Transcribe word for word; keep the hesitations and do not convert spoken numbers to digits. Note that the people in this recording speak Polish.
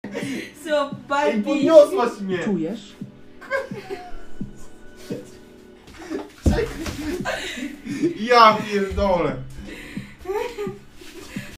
So, Ej, Barbie. podniosłaś mnie! Czujesz? Ja pierdolę.